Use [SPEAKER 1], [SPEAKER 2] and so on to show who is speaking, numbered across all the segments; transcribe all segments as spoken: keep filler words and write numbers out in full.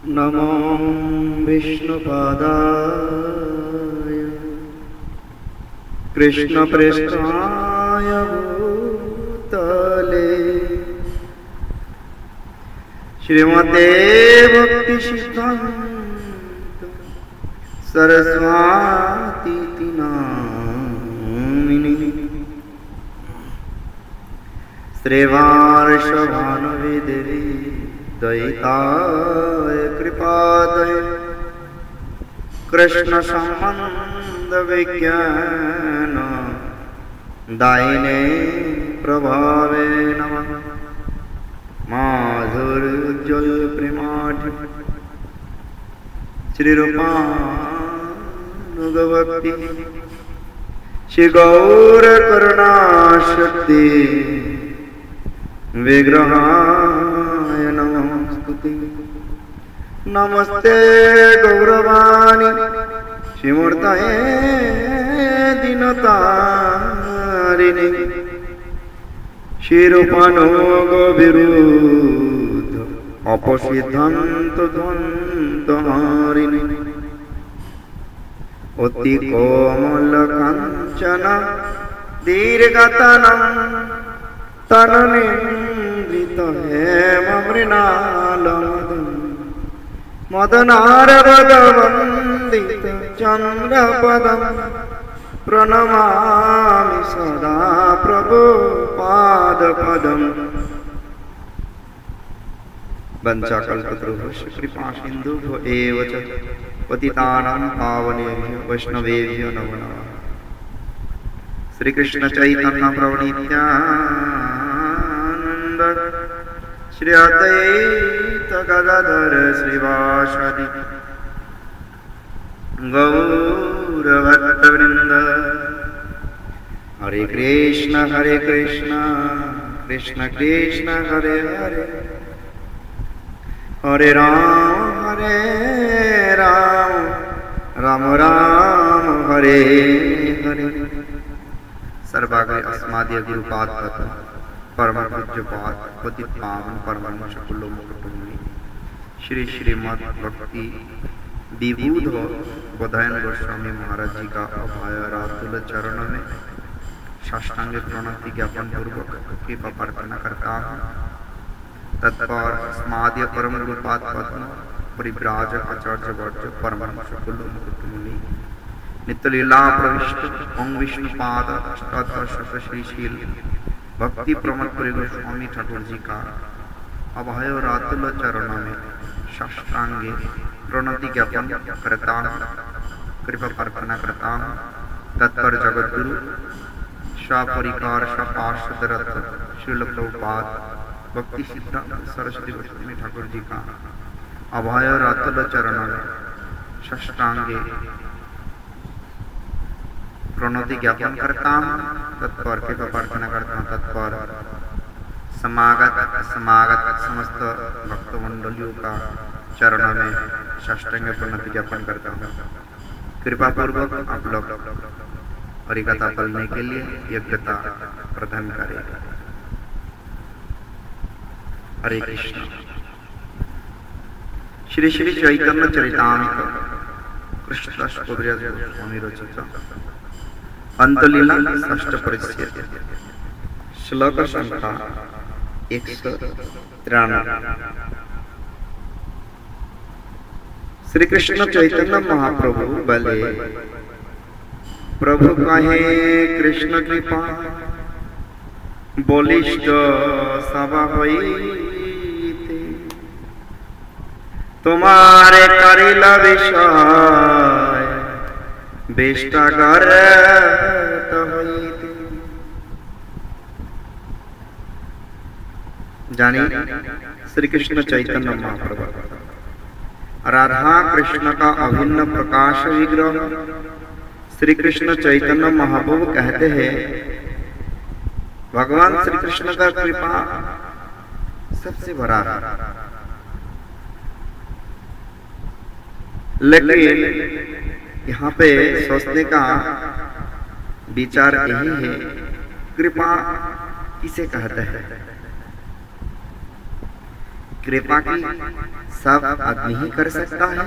[SPEAKER 1] नमो विष्णुपादाय कृष्णप्रेष्ठाय भूतले श्रीमते भक्तिसिद्धान्त सरस्वती नामिने श्रीवार्षभानुवे देवी दयिताय कृपादये कृष्ण संबंध विज्ञान दायिने प्रभावे नमः माधुर्योज्ज्वल प्रेमाढ्य श्रीरूपानुगभक्ति श्री गौर करुणा शक्ति विग्रहाय नमस्तुते। नमस्ते गौरवाणी श्रीमूर्तये दीनतारिणे श्रीरूपानुग विरुद्ध अपसिद्धान्त द्वन्द्वहारिणे अति कोमल कांचन दीर्घतनं तननिंद्रित हेममृणालमदं मदनारवदवन्दित चन्द्रपदं प्रणमामि सदा प्रभो पादपदम्। वंशाकल्पतरुभ्यश्च कृपासिन्धुभ्यो एव च पतितानां पावनेभ्यो वैष्णवेभ्यो नमो नमः। श्री कृष्ण चैतन्य प्रभु नित्यानंद श्री अद्वैत गदाधर श्रीवासदि गौर भक्तवृंद। हरे कृष्ण हरे कृष्ण कृष्ण कृष्ण हरे हरे हरे राम हरे राम राम राम हरे हरे। सर्वाग्रे अस्मादीय गुरुपाद परम पूज्यपाद पतित पावन परमहंस कुलमुकुटुंबी श्री श्रीमद् भक्ति विबुध बोधायन गोस्वामी महाराज जी का अभय रातुल चरण में साष्टांग प्रणति ज्ञापन पूर्वक कृपा प्रार्थना करता हूँ। तत्पर अस्मादीय परम गुरुपाद पद्म परिव्राजक आचार्य वर्ज परमहंस कुलमुकुटुंबी नित्यलीला प्रविष्ट ओं विष्णुपाद अष्टादश श्रीशील भक्ति प्रमोद पुरी गोस्वामी ठाकुर जी का अभय रातुल चरण में साष्टांगे प्रणति ज्ञापन करता हूँ, कृपा प्रार्थना करता हूँ। तत्पर जगत गुरु सपरिकार सपार्षदरत श्रील प्रभुपाद भक्ति सिद्धांत सरस्वती गोस्वामी ठाकुर जी का अभय रातुल चरण में साष्टांगे प्रणति ज्ञापन करता हूँ। तत्पर कृपा प्रार्थना करता हूँ। तत्पर समागत समागत समस्त भक्त मंडलियों का चरण में साष्टांग प्रणति ज्ञापन करता हूँ। कृपा पूर्वक आप लोग हरिकथा पढ़ने के लिए योग्यता प्रदान करें। हरे कृष्ण। श्री श्री चैतन्य चरितामृत कृष्णदास कविराज गोस्वामी रचित अंतलीला षष्ठ परिच्छेद श्लोक संख्या एक सौ तिरानवे। श्री कृष्ण चैतन्य महाप्रभु बले प्रभु कहे कृष्ण कृपा बलिष्ठ सभा होइते तुम्हारे करिल विषय बेष्टागर जानी। श्री कृष्ण चैतन्य महाप्रभु राधा कृष्ण का अभिन्न प्रकाश विग्रह श्री कृष्ण चैतन्य महाप्रभु कहते हैं भगवान श्री कृष्ण का कृपा सबसे बड़ा है। लेकिन यहाँ पे सोचने का विचार यही है कृपा किसे कहते हैं। कृपा की सब आदमी ही कर सकता है।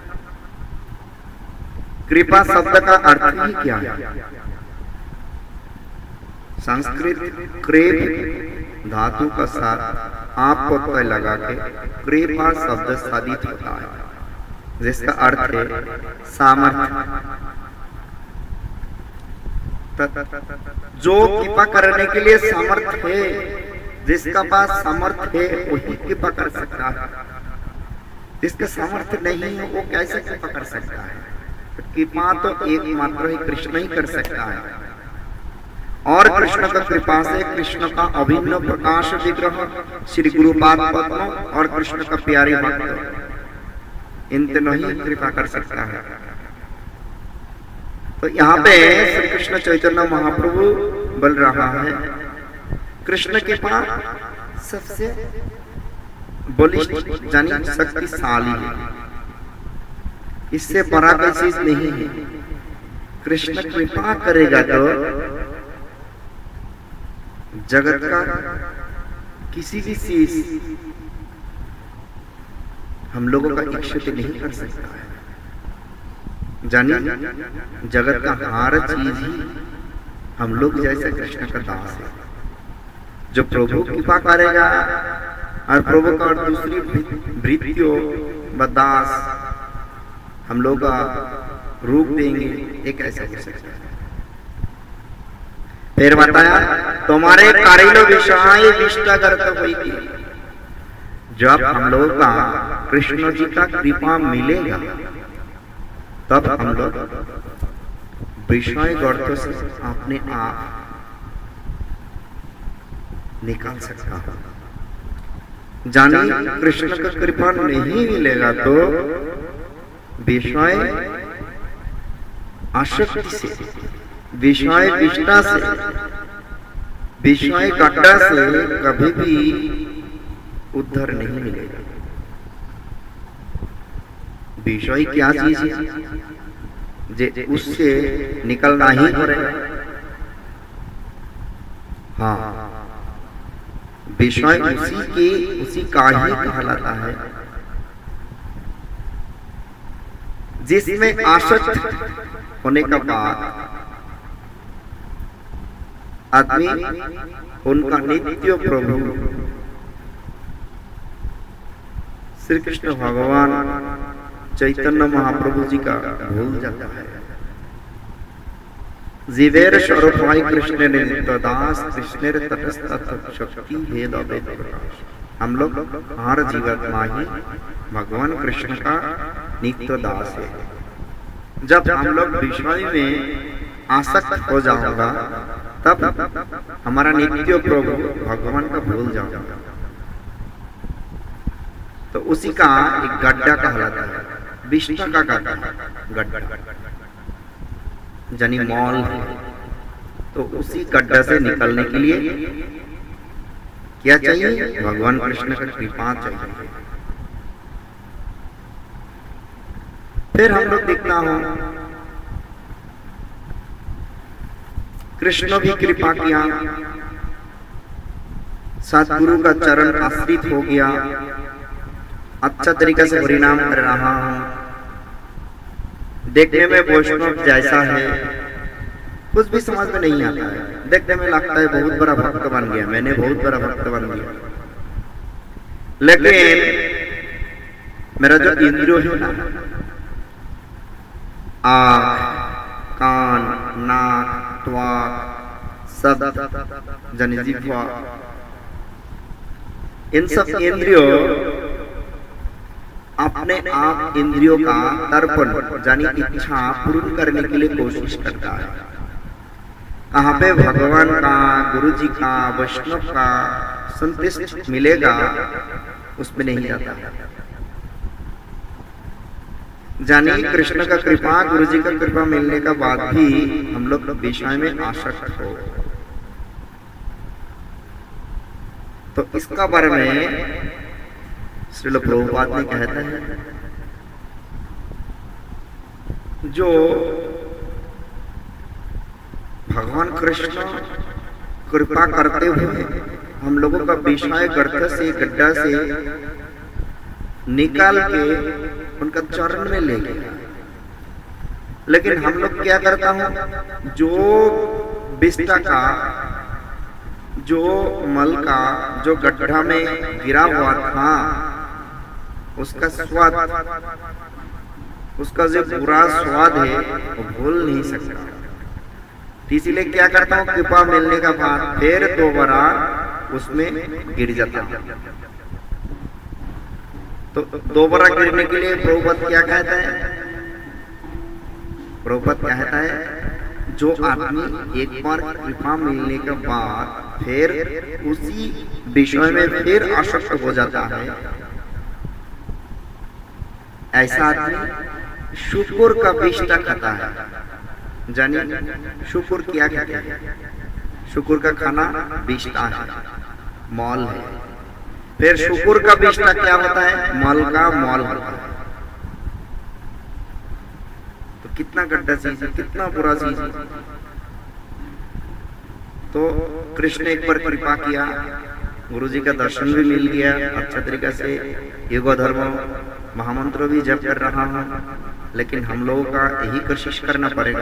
[SPEAKER 1] कृपा शब्द का अर्थ ही क्या है? संस्कृत कृप धातु का साथ आप को लगा के कृपा शब्द साधित होता है, जिसका अर्थ है सामर्थ्य। जो कृपा करने के लिए सामर्थ्य है, जिसका पास सामर्थ्य है वही कृपा कर सकता है। जिसका सामर्थ्य नहीं है वो कैसे कृपा कर सकता है? कृपा तो एकमात्र ही कृष्ण ही कर सकता है। और कृष्ण का कृपा से कृष्ण का अभिन्न प्रकाश विग्रह श्री गुरुपाद पद्म और कृष्ण का प्यारे भक्त, इन तीनों ही कृपा कर सकता है। तो यहाँ पे श्री कृष्ण चैतन्य महाप्रभु बोल रहा है कृष्ण के पास सबसे बलिष्ठ यानी शक्तिशाली है, इससे बड़ा कोई चीज नहीं है। कृष्ण कृपा करेगा तो जगत का किसी भी चीज हम लोगों का इच्छा नहीं कर सकता है। जानिए जगत का हर चीज ही हम लोग जैसे कृष्ण का दास है। जो प्रभु कृपा करेगा और प्रभु का और दूसरी वृत्तियों बदास हम लोग का रूप देंगे, एक ऐसा हो सकता है। फिर बताया तुम्हारे कारिलो विषय विष्टा करते हुई थी। जब हम लोग का कृष्ण जी का कृपा मिलेगा तब हम लोग विषय गर्त से अपने आप निकाल सकता है। जानिए कृष्ण का कृपा नहीं मिलेगा तो विषय आसक्ति से, विषय विष्टा से, विषय गड्ढा से कभी भी उद्धार नहीं मिलेगा। विषय क्या चीज है जे उससे निकलना ही पड़ेगा। हाँ, विषय उसी के उसी का ही कहलाता है जिसमें आसक्त होने का बाद आदमी उनका नित्य प्रभु श्री कृष्ण भगवान चैतन्य महाप्रभु जी का भूल जाता है। जीवेर स्वरूपाय कृष्ण ने दास कृष्ण तटस्थ शक्ति भेद अभेद प्रकाश। हम लोग हर जीवात्मा ही भगवान कृष्ण का नित्य दास है। जब हम लोग विषय में आसक्त हो जाऊंगा तब हमारा नित्य प्रभु भगवान का भूल जाऊंगा, तो उसी का एक गड्ढा कहलाता है, विष्टा का गड्ढा गड्ढा यानी मॉल है। तो उसी गड्ढा से निकलने के लिए क्या चाहिए? भगवान कृष्ण का कृपा चाहिए। फिर हम लोग देखना हो कृष्ण भी कृपा किया, सतगुरु का चरण आश्रित हो गया, अच्छा तरीके से परिणाम कर रहा हूं, देखने में वैष्णव जैसा है, कुछ भी समझ में नहीं आता है। देखने में लगता है बहुत बड़ा भक्त बन गया, मैंने बहुत बड़ा भक्त बन गया, लेकिन मेरा जो इंद्रियों है ना, आँख, कान, नाक, त्वक, सब जनी जिह्वा, इन सब इंद्रियों अपने आप इंद्रियों का तर्पण यानी इच्छा पूर्ण करने के लिए कोशिश करता है। कहाँ पे भगवान का, गुरु जी का, वैष्णव का संतुष्ट मिलेगा उसमें नहीं जाता। जानिए कृष्ण का कृपा, गुरु जी का कृपा मिलने का बाद भी हम लोग विषय में आसक्त हो, तो इसका बारे में श्रील प्रभुपाद ने कहता है जो भगवान कृष्ण कृपा करते हुए हम लोगों का विषय गर्त से गड्ढा से निकाल के उनका चरण में ले गया। लेकिन हम लोग क्या करता हूं, जो बिस्टा का, जो मल का, जो गड्ढा में गिरा हुआ था, उसका स्वाद, उसका जो बुरा स्वाद है वो भूल नहीं सकता। इसीलिए क्या करता हूँ, कृपा मिलने का बाद फिर दोबारा उसमें गिर जाता हूँ। तो दोबारा गिरने के लिए प्रभुपद क्या कहता है, प्रभुपद कहता है जो आदमी एक बार कृपा मिलने के बाद फिर उसी विषय में फिर आसक्त हो जाता है, ऐसा आदमी शुक्र का विष्टा खाता है। जानिए शुक्र क्या कहते हैं, शुक्र का खाना विष्टा है, मॉल है। फिर शुक्र का विष्टा क्या होता है, मल का मॉल होता है। तो कितना गड्ढा चीज है, कितना बुरा चीज है। तो कृष्ण एक बार कृपा किया, गुरु जी का दर्शन भी मिल गया अच्छा तरीका से, युग धर्म महामंत्र भी जप कर रहा हूं। लेकिन हम लोगों का यही कोशिश करना पड़ेगा,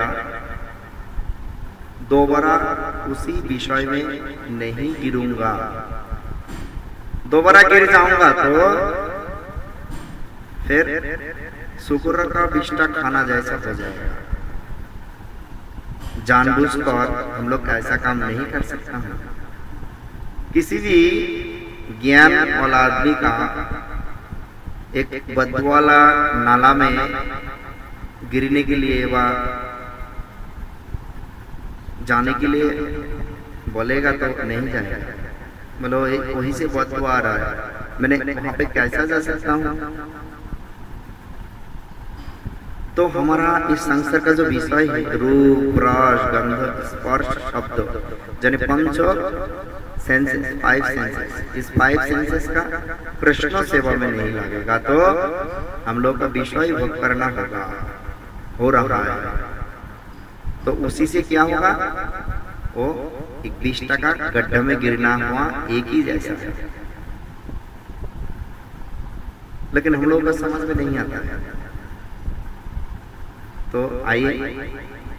[SPEAKER 1] दोबारा उसी विषय में नहीं गिरूंगा। दोबारा गिर जाऊंगा तो फिर शुक्र का विष्टा खाना जैसा हो जाएगा। जानबूझकर हम लोग ऐसा काम नहीं कर सकता हूं। किसी भी ज्ञान वाला आदमी का एक बदबू वाला नाला में गिरने के लिए व जाने के लिए बोलेगा तो नहीं जाएगा, मतलब वहीं से बदबू आ रहा है, मैंने वहां पे कैसा जा सकता हूँ। तो हमारा इस संसार का जो विषय है, रूप रस गंध स्पर्श शब्द, यानी पंच सेंसेस, फाइव सेंसेस, इस फाइव सेंसेस का कृष्ण सेवा में नहीं लगेगा तो हम लोग का विषय भोग करना होगा, हो रहा है। तो उसी से क्या होगा, वो एक विष्टा का गड्ढे में गिरना हुआ एक ही जैसा है। लेकिन हम लोग को समझ में नहीं आता है। तो आइए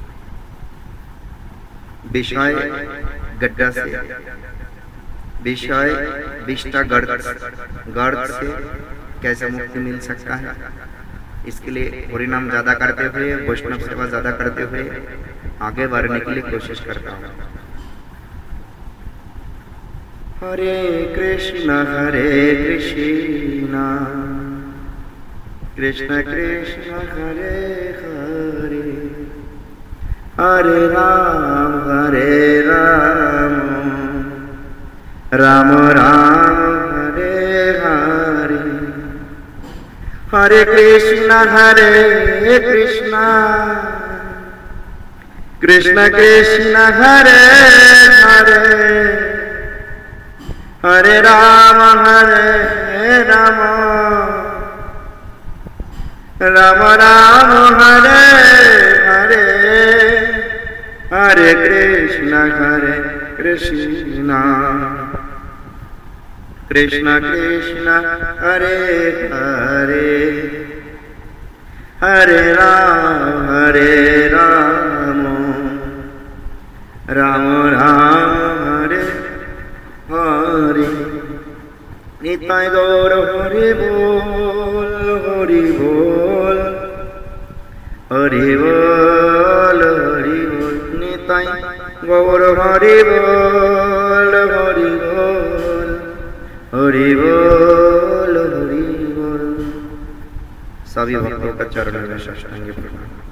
[SPEAKER 1] विषय गड्ढा से, विषय विष्टा गर्द गर्द से कैसे मुक्ति मिल सकता है, इसके लिए हरि नाम ज्यादा करते हुए, वैष्णव सेवा ज्यादा करते हुए आगे बढ़ने के लिए कोशिश करता हूँ। हरे कृष्ण हरे कृष्ण कृष्ण कृष्ण हरे हरे, हरे राम हरे राम, राम राम हरे हरे, हरे कृष्ण हरे कृष्ण कृष्ण कृष्ण हरे हरे, हरे राम हरे राम, राम राम हरे हरे, हरे कृष्ण हरे कृष्ण कृष्ण कृष्ण हरे हरे, हरे राम हरे राम, राम राम हरे हरे। निताय गौर हरि बोल, हरि बोल, हरि बोल, हरि बोल। निताय गौर हरि बोल, हरि बोल, हरि बोल, हरि बोल। सभी भक्तों का चरण में साष्टांग प्रणाम।